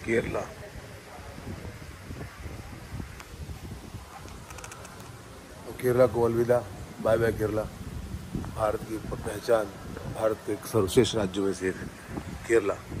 केरला। केरला को अलविदा, bye bye Kerala. Bharat की पहचान, भारत के एक सर्वश्रेष्ठ राज्यों में से एक केरला।